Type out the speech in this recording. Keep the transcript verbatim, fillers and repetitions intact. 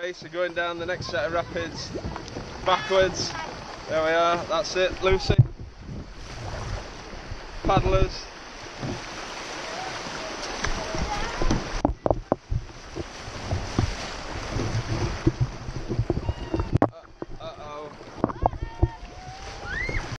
Basically going down the next set of rapids, backwards. There we are, that's it, Lucy. Paddlers.